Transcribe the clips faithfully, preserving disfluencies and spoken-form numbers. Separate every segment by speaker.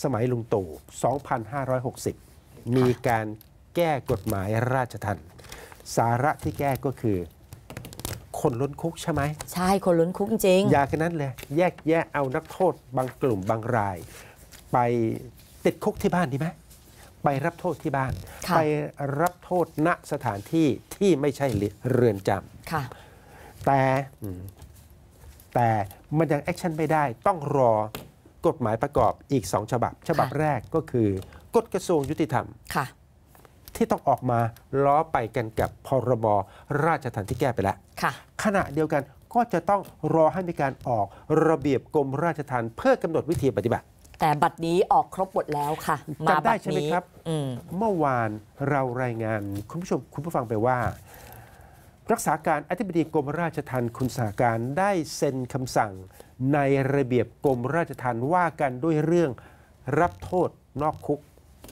Speaker 1: สมัยลุงตู่ สองพันห้าร้อยหกสิบ มีการแก้กฎหมายราชทัณฑ์สาระที่แก้ก็คือคนล้นคุกใช่ไหม
Speaker 2: ใช่คนล้นคุกจริง
Speaker 1: อยากนั้นเลยแยกแยะเอานักโทษบางกลุ่มบางราย ไปติดคุกที่บ้านดีไหมไปรับโทษที่บ้านไปรับโทษณสถานที่ที่ไม่ใช่เรือนจำแต่แต่มันยังแอคชั่นไม่ได้ต้องรอกฎหมายประกอบอีกสองฉบับฉบับแรกก็คือกฎกระทรวงยุติธรรมที่ต้องออกมาล้อไปกันกับพรบราชทัณฑ์ที่แก้ไปแล้วขณะเดียวกันก็จะต้องรอให้มีการออกระเบียบกรมราชทัณฑ์เพื่อกำหนดวิธีปฏิบัติ
Speaker 2: แต่บัดนี้ออกครบหมดแล้วค่ะ
Speaker 1: จำได้ใช่ไหมครับเมื่อวานเรารายงานคุณผู้ชมคุณผู้ฟังไปว่ารักษาการอธิบดีกรมราชทัณฑ์คุณสหการได้เซ็นคำสั่งในระเบียบกรมราชทัณฑ์ว่ากันด้วยเรื่องรับโทษนอกคุก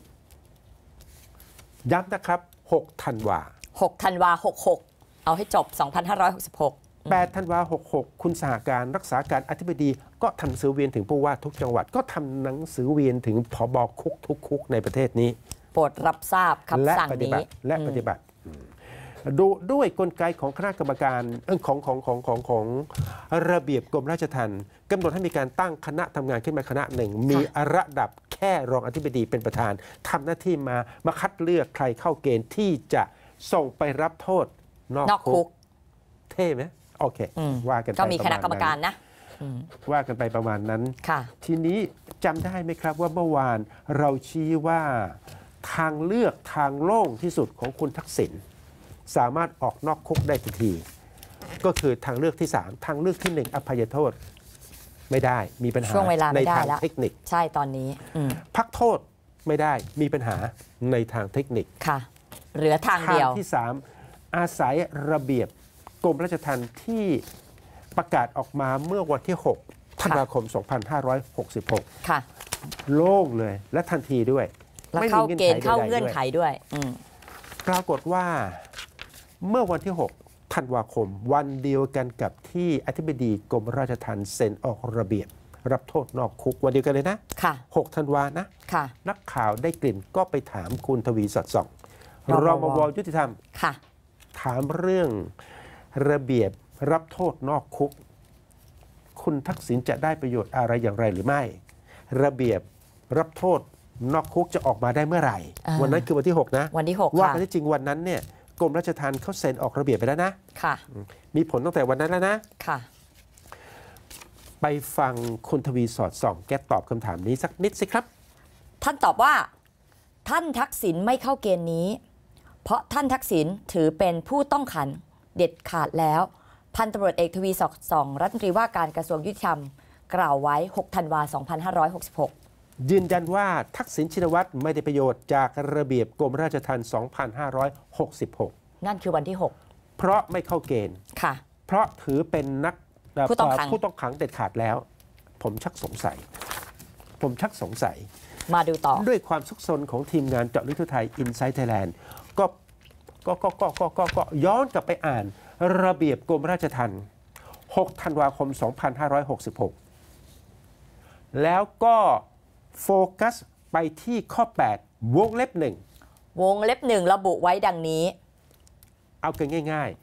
Speaker 1: ย้ำนะครับหกธันวา
Speaker 2: หกธันวาหกหกเอาให้จบสองพันห้าร้อยหกสิบหก
Speaker 1: แปดธันวาหกหกคุณสหการรักษาการอธิบดีก็ทำหนังสือเวียนถึงผู้ว่าทุกจังหวัดก็ทำหนังสือเวียนถึงผบ.คุกทุกคุกในประเทศนี้
Speaker 2: โปรดรับทราบคำสั่งนี้
Speaker 1: และปฏิบัติดูด้วยกลไกของคณะกรรมการของของของของของระเบียบกรมราชทัณฑ์กำหนดให้มีการตั้งคณะทำงานขึ้นมาคณะหนึ่งมีระดับแค่รองอธิบดีเป็นประธานทำหน้าที่มามาคัดเลือกใครเข้าเกณฑ์ที่จะส่งไปรับโทษนอกคุกเท่ไหมโอเคว่ากันไป
Speaker 2: ก็มีคณะกรรมการนะ
Speaker 1: ว่ากันไปประมาณนั้นทีนี้จำได้ไหมครับว่าเมื่อวานเราชี้ว่าทางเลือกทางโล่งที่สุดของคุณทักษิณสามารถออกนอกคุกได้ทันทีก็คือทางเลือกที่สามทางเลือกที่หนึ่งอภัยโทษไม่ได้มีปัญหาในทางเทคนิค
Speaker 2: ใช่ตอนนี้
Speaker 1: พักโทษไม่ได้มีปัญหาในทางเทคนิค
Speaker 2: ค่ะเหลือทางเดียว
Speaker 1: ทางที่สามอาศัยระเบียบกรมราชทัณฑ์ที่ประกาศออกมาเมื่อวันที่หกธันวาคมสองพันห้าร้อยหกสิบหก
Speaker 2: ค่ะ
Speaker 1: โล่งเลยและทันทีด้วย
Speaker 2: และเข้าเกณฑ์เข้าเงื่อนไขด้วย
Speaker 1: ปรากฏว่าเมื่อวันที่หกธันวาคมวันเดียวกันกับที่อธิบดีกรมราชทัณฑ์เซ็นออกระเบียบรับโทษนอกคุกวันเดียวกันเลยนะ
Speaker 2: ค่ะ
Speaker 1: หกธันวานะ
Speaker 2: ค่ะ
Speaker 1: นักข่าวได้กลิ่นก็ไปถามคุณทวีสอดส่องรมว.ยุติธรรม
Speaker 2: ค่ะ
Speaker 1: ถามเรื่องระเบียบรับโทษนอกคุกคุณทักษิณจะได้ประโยชน์อะไรอย่างไรหรือไม่ระเบียบรับโทษนอกคุกจะออกมาได้เมื่อไหร่วันนั้นคือวันที่หกนะ
Speaker 2: วันที่หก
Speaker 1: ว่ากันที่จริงวันนั้นเนี่ยกรมราชทัณฑ์เขาเซ็นออกระเบียบไปแล้วนะ
Speaker 2: ค่ะ
Speaker 1: มีผลตั้งแต่วันนั้นแล้วนะ
Speaker 2: ค่ะ
Speaker 1: ไปฟังคุณทวีสอดส่องแกตอบคำถามนี้สักนิดสิครับ
Speaker 2: ท่านตอบว่าท่านทักษิณไม่เข้าเกณฑ์นี้เพราะท่านทักษิณถือเป็นผู้ต้องขังเด็ดขาดแล้วพันตำรวจเอกทวีสอดส่องรัฐมนตรีว่าการกระทรวงยุติธรรมกล่าวไว้หกธันวาคมสองพันห้าร้อยหกสิบหก
Speaker 1: ยืนยันว่าทักษิณชินวัตรไม่ได้ประโยชน์จากระเบียบกรมราชทัณฑ์สองพันห้าร้อยหกสิบหก
Speaker 2: นั่นคือวันที่หก
Speaker 1: เพราะไม่เข้าเกณฑ์
Speaker 2: ค่ะ
Speaker 1: เพราะถือเป็นนัก
Speaker 2: ผู้ต้องขัง
Speaker 1: ผู้ต้องขังเด็ดขาดแล้วผมชักสงสัยผมชักสงสัย
Speaker 2: มาดูต่อ
Speaker 1: ด้วยความซุกซนของทีมงานเจาะลึกทั่วไทย Inside Thailand ก็ก็ก็ก็ก็ก็ก็ย้อนกลับไปอ่านระเบียบกรมราชทัณฑ์หกธันวาคมสองพันห้าร้อยหกสิบหกแล้วก็โฟกัสไปที่ข้อแปดวงเล็บหนึ่ง
Speaker 2: วงเล็บหนึ่งระบุไว้ดังนี้
Speaker 1: เอากันง่าย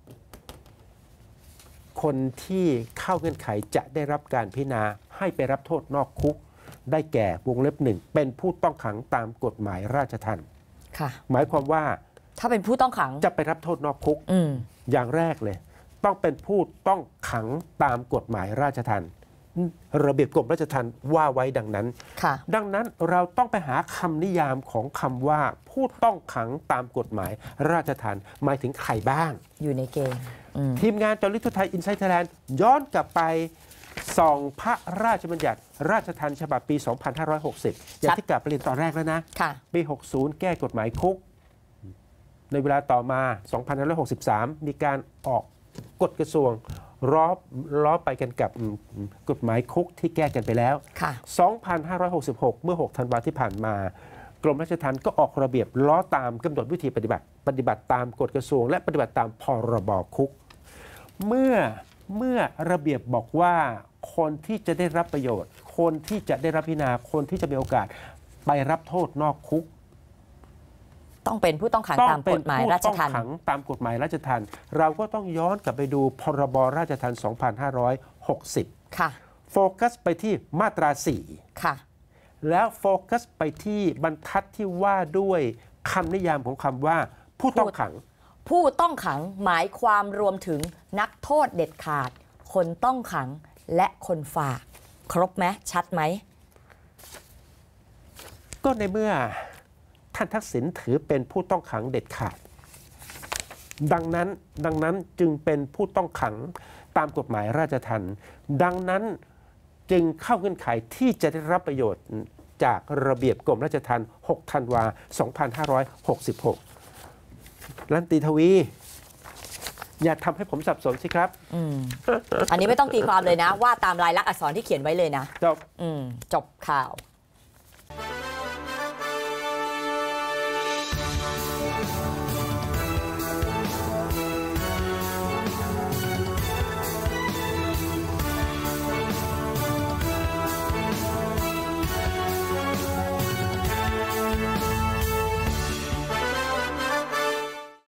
Speaker 1: ๆคนที่เข้าเงื่อนไขจะได้รับการพิจารณาให้ไปรับโทษนอกคุกได้แก่วงเล็บหนึ่งเป็นผู้ต้องขังตามกฎหมายราชทัณฑ์หมายความว่า
Speaker 2: ถ้าเป็นผู้ต้องขัง
Speaker 1: จะไปรับโทษนอกคุกอย่างแรกเลยต้องเป็นผู้ต้องขังตามกฎหมายราชทัณฑ์ระเบียบกรมราชทัณฑ์ว่าไว้ดังนั้นดังนั้นเราต้องไปหาคำนิยามของคำว่าผู้ต้องขังตามกฎหมายราชทัณฑ์หมายถึงใครบ้าง
Speaker 2: อยู่ในเกณฑ์
Speaker 1: ทีมงานเจาะลึกทั่วไทย Inside Thailand ย้อนกลับไปส่องพระราชบัญญัติราชทัณฑ์ฉบับปี สองพันห้าร้อยหกสิบ อย่างที่กลับไปเรียนตอนแรกแล้วนะปี หกสิบ แก้กฎหมายคุกในเวลาต่อมา สองพันห้าร้อยหกสิบสาม มีการออกกฎกระทรวงล้อล้อไปกันกับกฎหมายคุกที่แก้กันไปแล้ว สองพันห้าร้อยหกสิบหก เมื่อหกธันวาคมที่ผ่านมากรมราชทัณฑ์ก็ออกระเบียบล้อตามกำหนดวิธีปฏิบัติปฏิบัติตามกฎกระทรวงและปฏิบัติตามพรบคุกเมื่อเมื่อระเบียบบอกว่าคนที่จะได้รับประโยชน์ คนที่จะได้รับพิจารณาคนที่จะมีโอกาสไปรับโทษนอกคุก
Speaker 2: ต้องเป็นผู้ต้องขัง
Speaker 1: ต้อง
Speaker 2: ตาม
Speaker 1: เป็
Speaker 2: ก
Speaker 1: น
Speaker 2: ฎหมาย
Speaker 1: ผู้
Speaker 2: ราช
Speaker 1: ต้อง
Speaker 2: ทัณฑ์
Speaker 1: ขังตามกฎหมายราชทัณฑ์เราก็ต้องย้อนกลับไปดูพรบราชทัณฑ์ สองพันห้าร้อยหกสิบ
Speaker 2: ค่ะ
Speaker 1: โฟกัสไปที่มาตรา สี่
Speaker 2: ค่ะ
Speaker 1: แล้วโฟกัสไปที่บรรทัดที่ว่าด้วยคำนิยามของคำว่าผู้ต้องขัง
Speaker 2: ผู้ต้องขังหมายความรวมถึงนักโทษเด็ดขาด คนต้องขังและคนฝาก ครบไหมชัดไหม
Speaker 1: ก็ในเมื่อท่านทักษิณถือเป็นผู้ต้องขังเด็ดขาด ดังนั้นดังนั้นจึงเป็นผู้ต้องขังตามกฎหมายราชทัณฑ์ดังนั้นจึงเข้าเงื่อนไขที่จะได้รับประโยชน์จากระเบียบกรมราชทัณฑ์หกธันวาสองพันห้าร้อยหกสิบหกรัฐมนตรีทวี อย่าทำให้ผมสับสนสิครับ
Speaker 2: อืม อันนี้ไม่ต้องตีความเลยนะ ว่าตามลายลักษณ์อักษรที่เขียนไว้เลยนะ
Speaker 1: จบ
Speaker 2: อืม จบข่าว